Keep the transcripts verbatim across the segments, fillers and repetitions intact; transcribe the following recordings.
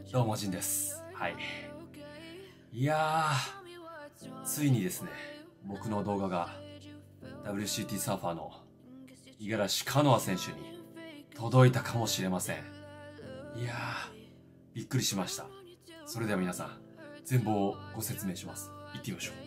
どうもジンです。はい。いやー、ついにですね、僕の動画が ダブリューシーティー サーファーの五十嵐カノア選手に届いたかもしれません。いやー、びっくりしました。それでは皆さん、全貌をご説明します。行ってみましょう。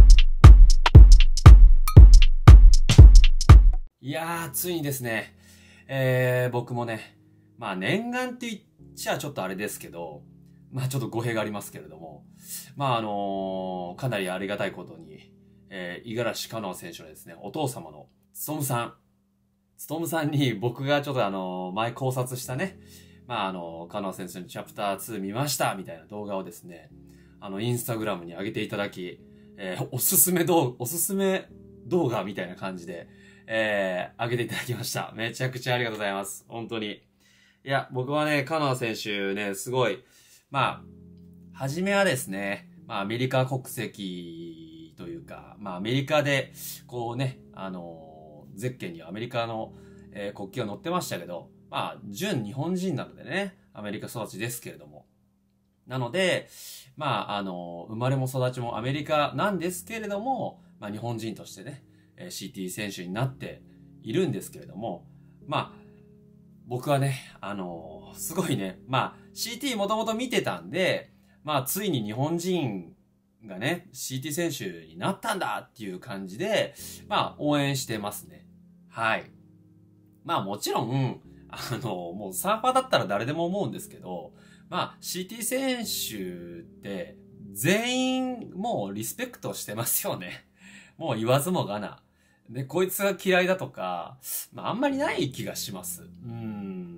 いやー、ついにですね、えー、僕もね、まあ念願って言っちゃちょっとあれですけど、まあちょっと語弊がありますけれども、まああのー、かなりありがたいことに、えー、五十嵐カノア選手のですね、お父様のつとむさん、つとむさんに僕がちょっとあのー、前考察したね、まああのー、カノア選手のチャプターツー見ましたみたいな動画をですね、あの、インスタグラムに上げていただき、えー、おすすめ動画、おすすめ動画みたいな感じで、えー、上げていただきました。めちゃくちゃありがとうございます。本当に。いや、僕はね、カノア選手ね、すごい、まあ、はじめはですね、まあ、アメリカ国籍というか、まあ、アメリカで、こうね、あのー、ゼッケンにアメリカの、えー、国旗が載ってましたけど、まあ、純日本人なのでね、アメリカ育ちですけれども。なので、まあ、あのー、生まれも育ちもアメリカなんですけれども、まあ、日本人としてね、シーティー 選手になっているんですけれども、まあ、僕はね、あのー、すごいね、まあ、シーティー もともと見てたんで、まあ、ついに日本人がね、シーティー 選手になったんだっていう感じで、まあ、応援してますね。はい。まあ、もちろん、あのー、もうサーファーだったら誰でも思うんですけど、まあ、シーティー 選手って、全員もうリスペクトしてますよね。もう言わずもがな。で、こいつが嫌いだとか、まあ、あんまりない気がします。うん。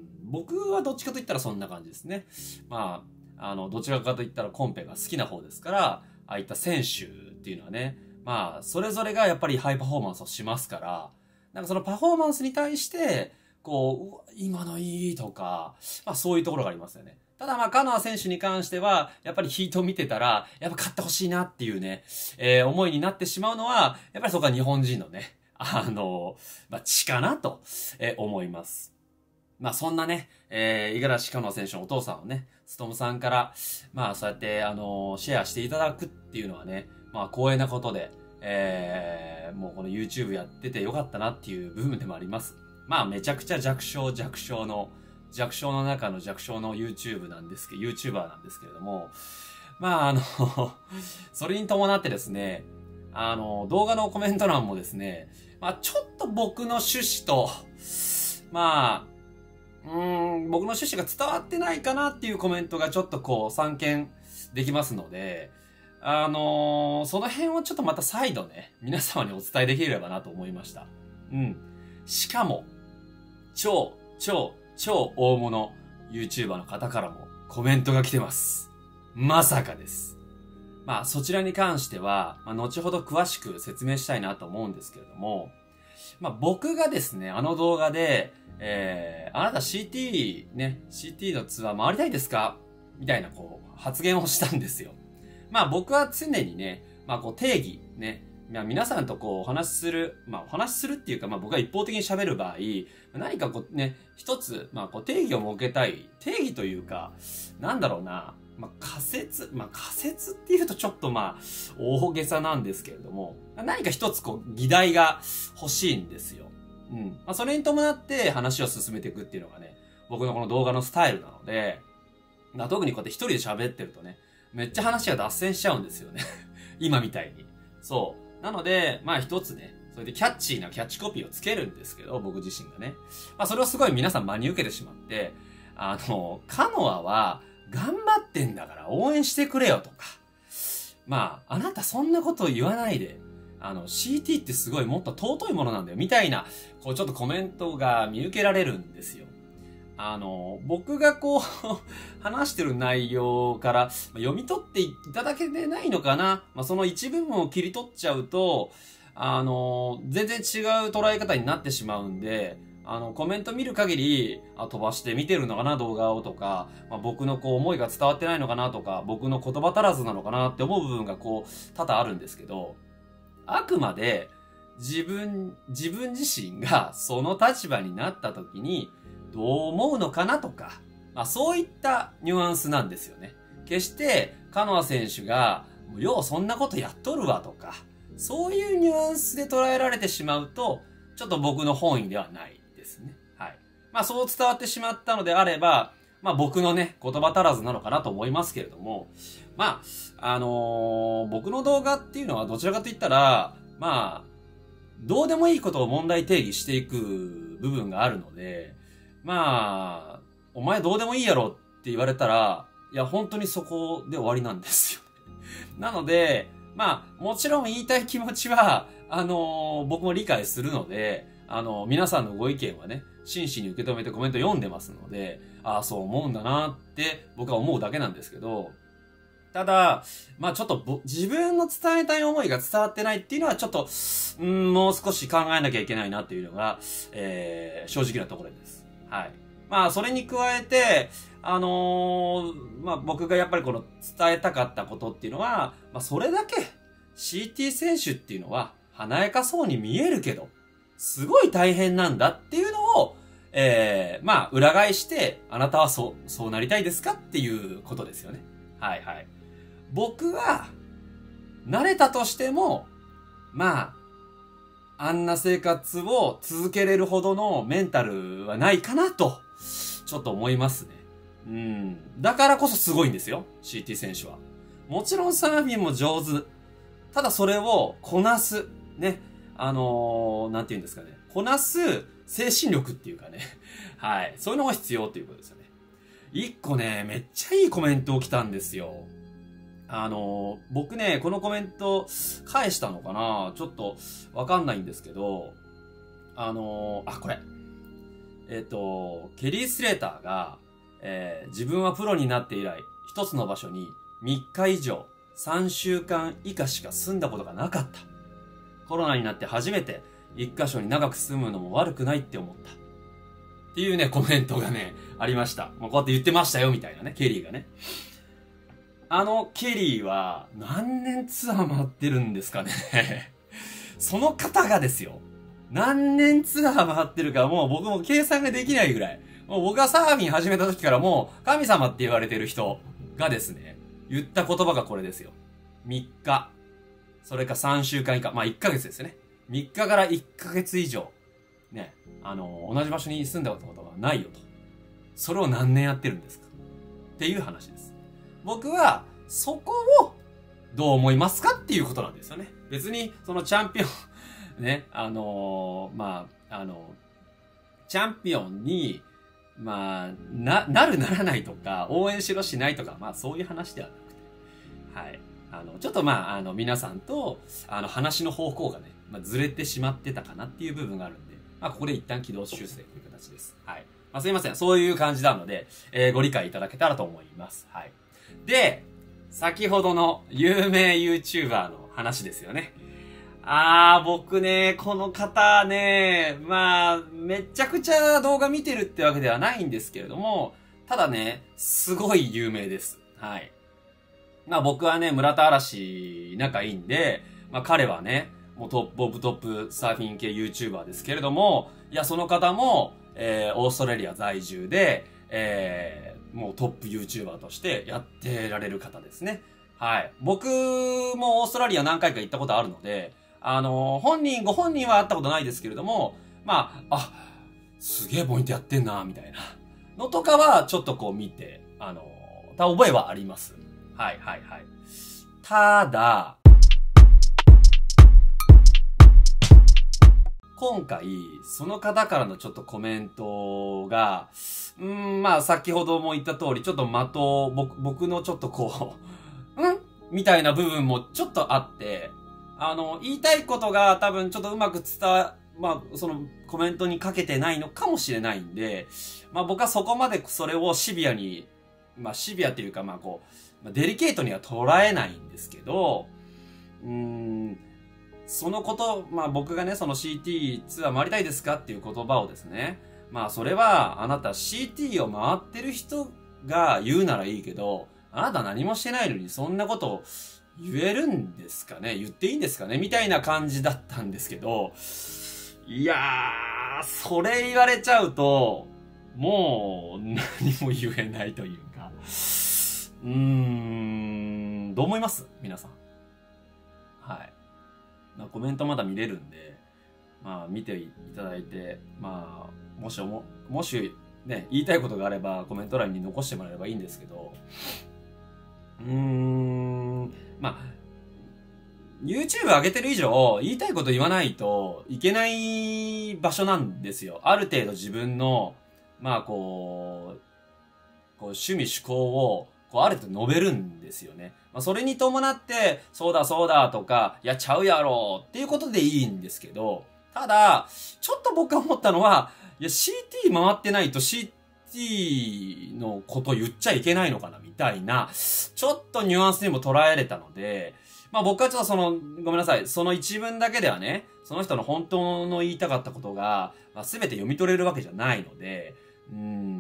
僕はどっちかと言ったらそんな感じですね。まあ、あの、どちらかと言ったらコンペが好きな方ですから、ああいった選手っていうのはね、まあ、それぞれがやっぱりハイパフォーマンスをしますから、なんかそのパフォーマンスに対して、こう、今のいいとか、まあそういうところがありますよね。ただまあ、カノア選手に関しては、やっぱりヒートを見てたら、やっぱ勝ってほしいなっていうね、えー、思いになってしまうのは、やっぱりそこは日本人のね、あの、まあ、血かなと、えー、思います。まあそんなね、えー、五十嵐カノア選手のお父さんをね、つとむさんから、まあそうやって、あのー、シェアしていただくっていうのはね、まあ光栄なことで、えー、もうこの YouTube やっててよかったなっていう部分でもあります。まあめちゃくちゃ弱小弱小の、弱小の中の弱小の YouTube なんですけど、YouTuber なんですけれども、まああのそれに伴ってですね、あの、動画のコメント欄もですね、まあちょっと僕の趣旨と、まあ、うーん、僕の趣旨が伝わってないかなっていうコメントがちょっとこう散見できますので、あのー、その辺をちょっとまた再度ね、皆様にお伝えできればなと思いました。うん。しかも、超、超、超大物 YouTuber の方からもコメントが来てます。まさかです。まあそちらに関しては、まあ、後ほど詳しく説明したいなと思うんですけれども、まあ僕がですね、あの動画で、えー、あなた シーティー ね、シーティー のツアー回りたいですかみたいなこう発言をしたんですよ。まあ僕は常にね、まあこう定義ね、まあ皆さんとこうお話しする、まあお話しするっていうかまあ僕が一方的に喋る場合、何かこうね、一つ、まあこう定義を設けたい。定義というか、なんだろうな、まあ仮説、まあ仮説っていうとちょっとまあ大げさなんですけれども、何か一つこう議題が欲しいんですよ。うん。まあそれに伴って話を進めていくっていうのがね、僕のこの動画のスタイルなので、まあ、特にこうやって一人で喋ってるとね、めっちゃ話が脱線しちゃうんですよね。今みたいに。そう。なので、まあ一つね、それでキャッチーなキャッチコピーをつけるんですけど、僕自身がね。まあそれをすごい皆さん真に受けてしまって、あの、カノアは頑張ってんだから応援してくれよとか。まあ、あなたそんなこと言わないで。あの、シーティー ってすごいもっと尊いものなんだよ。みたいな、こうちょっとコメントが見受けられるんですよ。あの、僕がこう話してる内容から読み取っていただけてないのかな。まあ、その一部分を切り取っちゃうと、あの、全然違う捉え方になってしまうんで、あの、コメント見る限り、あ、飛ばして見てるのかな、動画をとか、まあ、僕のこう思いが伝わってないのかなとか、僕の言葉足らずなのかなって思う部分がこう、多々あるんですけど、あくまで自分、自分自身がその立場になった時に、どう思うのかなとか、 まあそういったニュアンスなんですよね。決して、カノア選手が、ようそんなことやっとるわとか、そういうニュアンスで捉えられてしまうと、ちょっと僕の本意ではないですね。はい。まあそう伝わってしまったのであれば、まあ僕のね、言葉足らずなのかなと思いますけれども、まあ、あのー、僕の動画っていうのはどちらかと言ったら、まあ、どうでもいいことを問題定義していく部分があるので、まあ、お前どうでもいいやろって言われたら、いや本当にそこで終わりなんですよ。なので、まあ、もちろん言いたい気持ちは、あのー、僕も理解するので、あのー、皆さんのご意見はね、真摯に受け止めてコメント読んでますので、ああ、そう思うんだなって僕は思うだけなんですけど、ただ、まあちょっと自分の伝えたい思いが伝わってないっていうのはちょっと、うん、もう少し考えなきゃいけないなっていうのが、えー、正直なところです。はい。まあそれに加えて、あのー、まあ僕がやっぱりこの伝えたかったことっていうのは、まあそれだけ シーティー 選手っていうのは華やかそうに見えるけど、すごい大変なんだっていうのを、えー、まあ裏返して、あなたはそう、そうなりたいですかっていうことですよね。はいはい。僕は、慣れたとしても、まあ、あんな生活を続けれるほどのメンタルはないかなと、ちょっと思いますね。うん。だからこそすごいんですよ、シーティー 選手は。もちろんサーフィンも上手。ただそれをこなす。ね。あのー、なんて言うんですかね。こなす精神力っていうかね。はい。そういうのが必要っていうことですよね。一個ね、めっちゃいいコメントを来たんですよ。あの、僕ね、このコメント返したのかなちょっとわかんないんですけど、あの、あ、これ。えっと、ケリー・スレーターが、えー、自分はプロになって以来、一つの場所にみっか以上、さんしゅうかん以下しか住んだことがなかった。コロナになって初めて一箇所に長く住むのも悪くないって思った。っていうね、コメントがね、ありました。もうこうやって言ってましたよ、みたいなね、ケリーがね。あのケリーは何年ツアー回ってるんですかね。その方がですよ。何年ツアー回ってるかもう僕も計算ができないぐらい。もう僕がサーフィン始めた時からもう神様って言われてる人がですね、言った言葉がこれですよ。みっか。それかさんしゅうかん以下。まあいっかげつですよね。みっかからいっかげつ以上。ね。あの、同じ場所に住んだことがないよと。それを何年やってるんですかっていう話です。僕は、そこを、どう思いますかっていうことなんですよね。別に、そのチャンピオン、ね、あのー、まあ、あの、チャンピオンに、まあ、な、なるならないとか、応援しろしないとか、まあそういう話ではなくて、はい。あの、ちょっとまあ、あの、皆さんと、あの、話の方向がね、まあ、ずれてしまってたかなっていう部分があるんで、まあ、ここで一旦軌道修正という形です。はい。まあ、すいません。そういう感じなので、えー、ご理解いただけたらと思います。はい。で、先ほどの有名 YouTuber の話ですよね。あー、僕ね、この方ね、まあ、めちゃくちゃ動画見てるってわけではないんですけれども、ただね、すごい有名です。はい。まあ僕はね、村田嵐仲いいんで、まあ彼はね、もうトップオブトップサーフィン系 YouTuber ですけれども、いや、その方も、えー、オーストラリア在住で、えー、もうトップ YouTuber としてやってられる方ですね。はい。僕もオーストラリア何回か行ったことあるので、あのー、本人、ご本人は会ったことないですけれども、まあ、あ、すげえポイントやってんな、みたいなのとかはちょっとこう見て、あのー、た覚えはあります。はいはいはい。ただ、今回、その方からのちょっとコメントが、うーん、まあ先ほども言った通り、ちょっと的を、僕、僕のちょっとこう、んみたいな部分もちょっとあって、あの、言いたいことが多分ちょっとうまく伝わ、まあ、そのコメントにかけてないのかもしれないんで、まあ僕はそこまでそれをシビアに、まあシビアっていうかまあこう、デリケートには捉えないんですけど、うーん、そのこと、まあ僕がね、その シーティー ツアー回りたいですかっていう言葉をですね、まあそれはあなた シーティー を回ってる人が言うならいいけど、あなた何もしてないのにそんなことを言えるんですかね、言っていいんですかねみたいな感じだったんですけど、いやー、それ言われちゃうと、 もう何も言えないというか、うーん、どう思います皆さん。はい。まあ、コメントまだ見れるんで、まあ見ていただいて、まあ、もしおも、もしね、言いたいことがあればコメント欄に残してもらえればいいんですけど、うーん、まあ、YouTube 上げてる以上、言いたいこと言わないといけない場所なんですよ。ある程度自分の、まあこう、こう趣味趣向を、こうある程度述べるんですよね。まあそれに伴って、そうだそうだとか、やっちゃうやろっていうことでいいんですけど、ただ、ちょっと僕が思ったのは、いや シーティー 回ってないと シーティー のこと言っちゃいけないのかなみたいな、ちょっとニュアンスにも捉えれたので、まあ僕はちょっとその、ごめんなさい。その一文だけではね、その人の本当の言いたかったことが、まあ、全て読み取れるわけじゃないので、うん。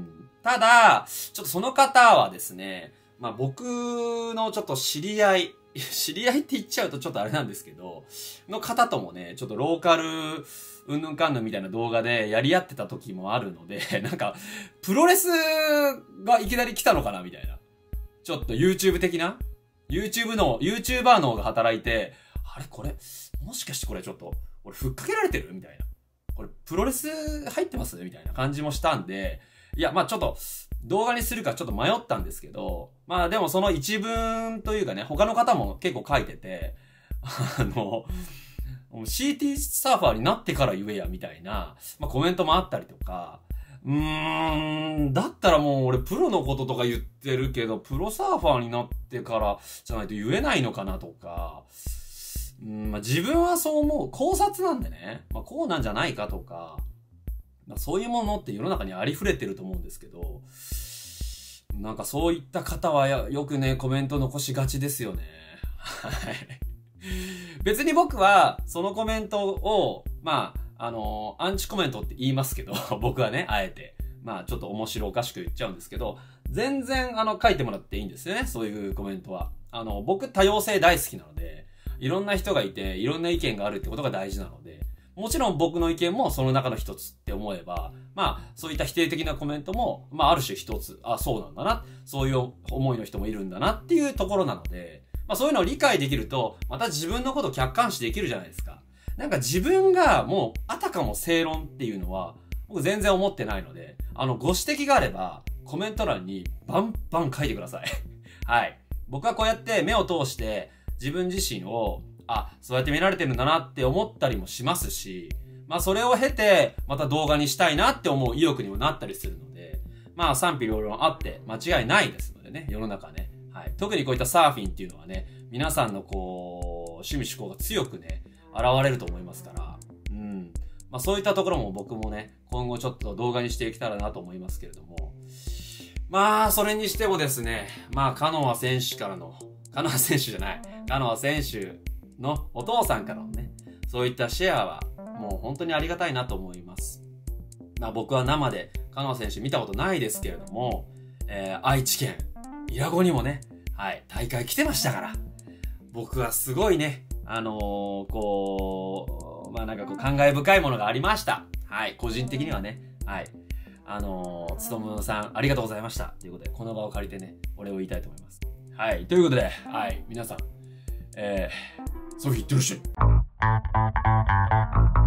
ただ、ちょっとその方はですね、まあ僕のちょっと知り合い、知り合いって言っちゃうとちょっとあれなんですけど、の方ともね、ちょっとローカル、うんぬんかんぬんみたいな動画でやり合ってた時もあるので、なんか、プロレスがいきなり来たのかなみたいな。ちょっと YouTube 的なYouTube の、YouTuber の方が働いて、あれこれ、もしかしてこれちょっと、俺ふっかけられてるみたいな。これプロレス入ってますみたいな感じもしたんで、いや、まあちょっと、動画にするかちょっと迷ったんですけど、まあでもその一文というかね、他の方も結構書いてて、あの、シーティー サーファーになってから言えや、みたいな、まあコメントもあったりとか、うーん、だったらもう俺プロのこととか言ってるけど、プロサーファーになってからじゃないと言えないのかなとか、うん、まあ、自分はそう思う。考察なんでね、まあ、こうなんじゃないかとか、まあ、そういうものって世の中にありふれてると思うんですけど、なんかそういった方はやよくね、コメント残しがちですよね。はい。別に僕はそのコメントを、まあ、あの、アンチコメントって言いますけど、僕はね、あえて。まあ、ちょっと面白おかしく言っちゃうんですけど、全然、あの、書いてもらっていいんですよね。そういうコメントは。あの、僕多様性大好きなので、いろんな人がいて、いろんな意見があるってことが大事なので、もちろん僕の意見もその中の一つって思えば、まあ、そういった否定的なコメントも、まあ、ある種一つ、あ、そうなんだな、そういう思いの人もいるんだなっていうところなので、まあ、そういうのを理解できると、また自分のことを客観視できるじゃないですか。なんか自分がもう、あたかも正論っていうのは、僕全然思ってないので、あの、ご指摘があれば、コメント欄にバンバン書いてください。はい。僕はこうやって目を通して、自分自身を、あ、そうやって見られてるんだなって思ったりもしますし、まあそれを経て、また動画にしたいなって思う意欲にもなったりするので、まあ賛否両論あって間違いないですのでね、世の中ね。はい。特にこういったサーフィンっていうのはね、皆さんのこう、趣味思考が強くね、現れると思いますから、うん。まあそういったところも僕もね、今後ちょっと動画にしていけたらなと思いますけれども、まあそれにしてもですね、まあカノア選手からの、カノア選手じゃない、カノア選手のお父さんからのね、そういったシェアはもう本当にありがたいなと思います。まあ僕は生でカノア選手見たことないですけれども、えー、愛知県伊良湖にもね、はい、大会来てましたから、僕はすごいね、あのー、こう、まあなんかこう感慨深いものがありました。はい、個人的にはね、はい。あのー、つとむさんありがとうございました。ということで、この場を借りてね、お礼を言いたいと思います。はい、ということで、はい、皆さん、えー、そう言ってるし。